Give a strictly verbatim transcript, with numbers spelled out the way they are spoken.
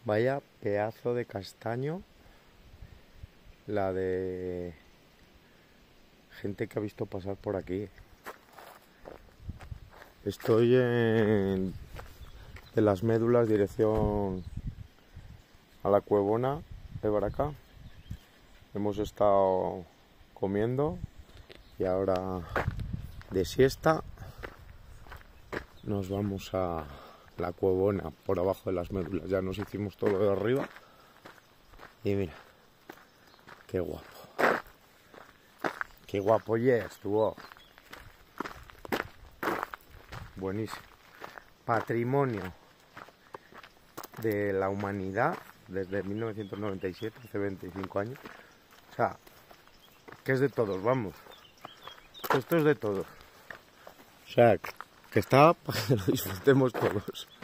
Vaya pedazo de castaño. La de gente que ha visto pasar por aquí. Estoy en de las Médulas, dirección a la Cuevona de Baracá. Hemos estado comiendo y ahora de siesta nos vamos a la Cuevona por abajo de las Médulas. Ya nos hicimos todo de arriba y mira, qué guapo. Qué guapo ya estuvo. Buenísimo. Patrimonio de la humanidad desde mil novecientos noventa y siete, hace veinticinco años. O sea, que es de todos, vamos. Esto es de todos. O sea, que está para que lo disfrutemos todos.